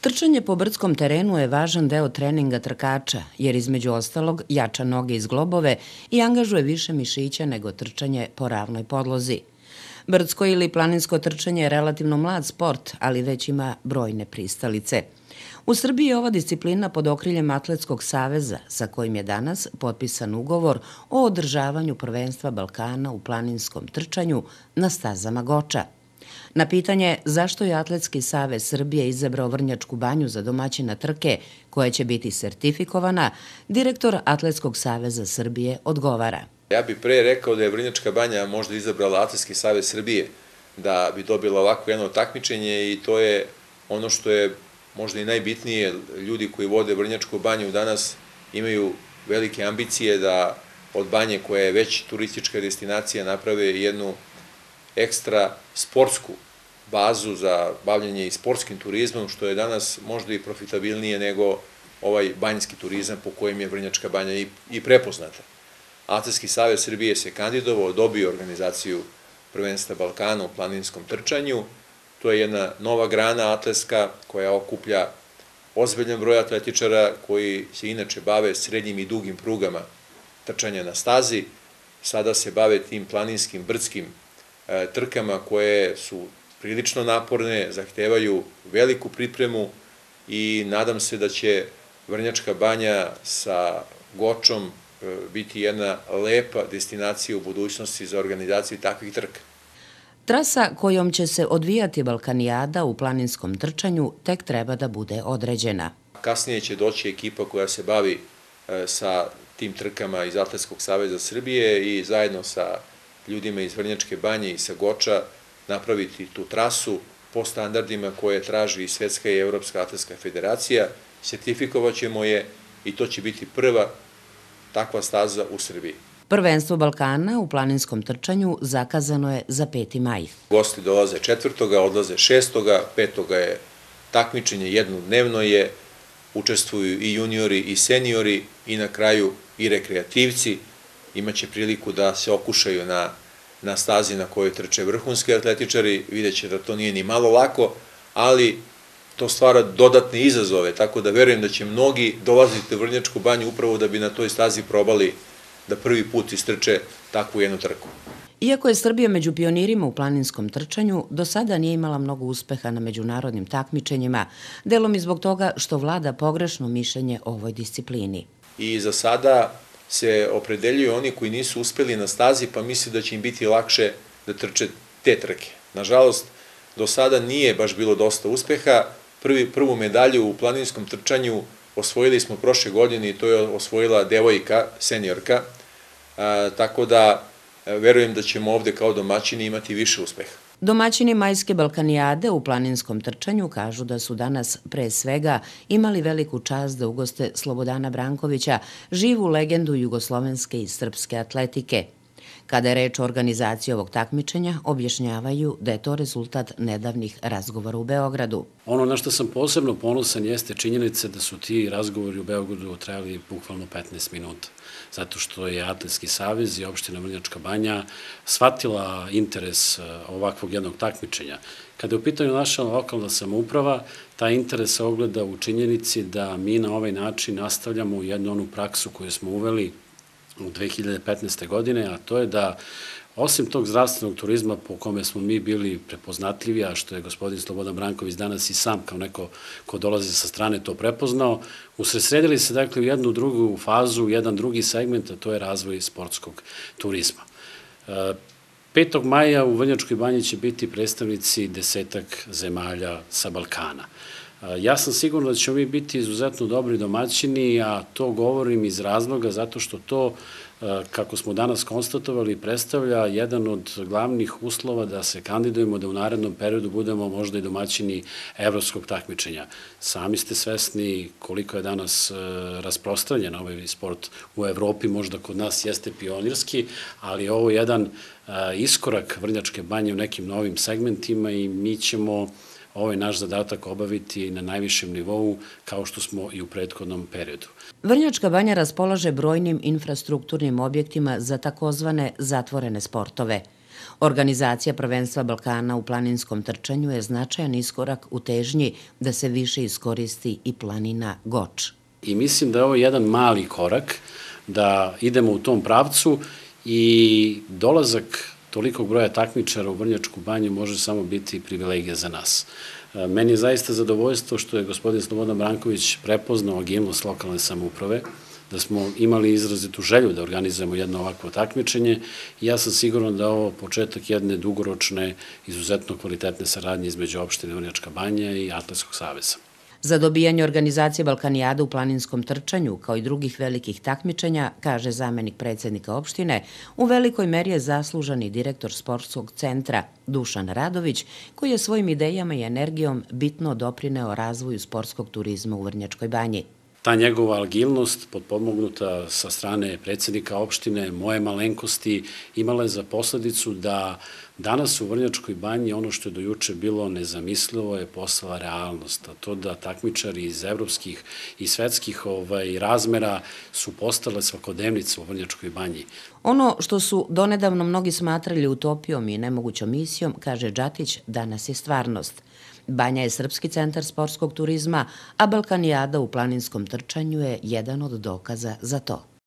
Trčanje po brdskom terenu je važan deo treninga trkača, jer između ostalog jača noge iz globove i angažuje više mišića nego trčanje po ravnoj podlozi. Brdsko ili planinsko trčanje je relativno mlad sport, ali već ima brojne pristalice. U Srbiji je ova disciplina pod okriljem Atletskog saveza, sa kojim je danas potpisan ugovor o održavanju prvenstva Balkana u planinskom trčanju na stazama Goča. Na pitanje zašto je Atletski savez Srbije izabrao Vrnjačku banju za domaćina trke, koja će biti sertifikovana, direktor Atletskog saveza Srbije odgovara. Ja bih pre rekao da je Vrnjačka banja možda izabrala Atletski savez Srbije da bi dobila ovako jedno takmičenje i to je ono što je možda i najbitnije. Ljudi koji vode Vrnjačku banju danas imaju velike ambicije da od banje koja je već turistička destinacija naprave jednu ekstra sportsku bazu za bavljanje i sportskim turizmom, što je danas možda i profitabilnije nego ovaj banjski turizam po kojem je Vrnjačka banja i prepoznata. Atletski savez Srbije se kandidovao, dobio organizaciju prvenstva Balkana u planinskom trčanju. To je jedna nova grana atletska koja okuplja ozbiljan broj atletičara koji se inače bave srednjim i dugim prugama trčanja na stazi. Sada se bave tim planinskim, brdskim trkama koje su prilično naporne, zahtevaju veliku pripremu i nadam se da će Vrnjačka banja sa Gočom biti jedna lepa destinacija u budućnosti za organizaciju takvih trka. Trasa kojom će se odvijati Balkanijada u planinskom trčanju tek treba da bude određena. Kasnije će doći ekipa koja se bavi sa tim trkama iz Atletskog saveza Srbije i zajedno sa ljudima iz Vrnjačke banje i sa Goča napraviti tu trasu po standardima koje traži i Svetska i Evropska atletska federacija. Sertifikovat ćemo je i to će biti prva takva staza u Srbiji. Prvenstvo Balkana u planinskom trčanju zakazano je za 5. maj. Gosti dolaze 4. odlaze 6. 5. je takmičenje, jednodnevno je, učestvuju i juniori i seniori i na kraju i rekreativci. Imaće priliku da se okušaju na stazi na kojoj trče vrhunski atletičari. Vidjet će da to nije ni malo lako, ali to stvara dodatne izazove, tako da verujem da će mnogi dolaziti u Vrnjačku banju upravo da bi na toj stazi probali da prvi put istrče takvu jednu trku. Iako je Srbija među pionirima u planinskom trčanju, do sada nije imala mnogo uspeha na međunarodnim takmičenjima, delom i zbog toga što vlada pogrešno mišljenje o ovoj disciplini. I za sada se opredeljuju oni koji nisu uspeli na stazi, pa misle da će im biti lakše da trče te trke. Nažalost, do sada nije baš bilo dosta uspeha. Prvu medalju u planinskom trčanju osvojili smo prošle godine i to je osvojila devojka, seniorka, tako da verujem da ćemo ovde kao domaćini imati više uspeha. Domaćini majske Balkanijade u planinskom trčanju kažu da su danas pre svega imali veliku čast da ugoste Slobodana Brankovića, živu legendu jugoslovenske i srpske atletike. Kada je reč o organizaciji ovog takmičenja, objašnjavaju da je to rezultat nedavnih razgovora u Beogradu. Ono na što sam posebno ponosan jeste činjenica da su ti razgovori u Beogradu trajali bukvalno 15 minuta, zato što je Atletski savez i opština Vrnjačka banja shvatila interes ovakvog jednog takmičenja. Kada je u pitanju naša lokalna samouprava, taj interes se ogleda u činjenici da mi na ovaj način nastavljamo jednu onu praksu koju smo uveli u 2015. godine, a to je da osim tog zdravstvenog turizma po kome smo mi bili prepoznatljivi, a što je gospodin Slobodan Branković danas i sam kao neko ko dolazi sa strane to prepoznao, usredsredili se dakle u jednu drugu fazu, jedan drugi segment, a to je razvoj sportskog turizma. 5. maja u Vrnjačkoj banji će biti predstavnici 10 zemalja sa Balkana. Ja sam siguran da ćemo mi biti izuzetno dobri domaćini, a to govorim iz razloga zato što to, kako smo danas konstatovali, predstavlja jedan od glavnih uslova da se kandidujemo da u narednom periodu budemo možda i domaćini evropskog takmičenja. Sami ste svesni koliko je danas rasprostranjen ovaj sport u Evropi, možda kod nas jeste pionirski, ali ovo je jedan iskorak Vrnjačke banje u nekim novim segmentima i mi ćemo ovaj naš zadatak obaviti na najvišem nivou kao što smo i u prethodnom periodu. Vrnjačka banja raspolaže brojnim infrastrukturnim objektima za takozvane zatvorene sportove. Organizacija prvenstva Balkana u planinskom trčanju je značajan iskorak u težnji da se više iskoristi i planina Goč. I mislim da je ovo jedan mali korak da idemo u tom pravcu i dolazak tolikog broja takmičara u Vrnjačku banju može samo biti privilegija za nas. Meni je zaista zadovoljstvo što je gospodin Slobodan Branković prepoznao agilnost lokalne samouprave, da smo imali izrazitu želju da organizujemo jedno ovakvo takmičenje i ja sam siguran da je ovo početak jedne dugoročne, izuzetno kvalitetne saradnje između opštine Vrnjačka banja i Atletskog saveza. Za dobijanje organizacije Balkanijada u planinskom trčanju, kao i drugih velikih takmičenja, kaže zamenik predsjednika opštine, u velikoj meri je zaslužan i direktor sportskog centra Dušan Radović, koji je svojim idejama i energijom bitno doprineo razvoju sportskog turizma u Vrnjačkoj banji. Ta njegova agilnost, potpomognuta sa strane predsjednika opštine, moje malenkosti, imala je za posledicu da danas u Vrnjačkoj banji ono što je do juče bilo nezamislivo je postala realnost. A to da takmičari iz evropskih i svetskih razmera su postale svakodnevnice u Vrnjačkoj banji. Ono što su donedavno mnogi smatrali utopijom i nemogućom misijom, kaže Džatić, danas je stvarnost. Banja je srpski centar sportskog turizma, a Balkanijada u planinskom trčanju je jedan od dokaza za to.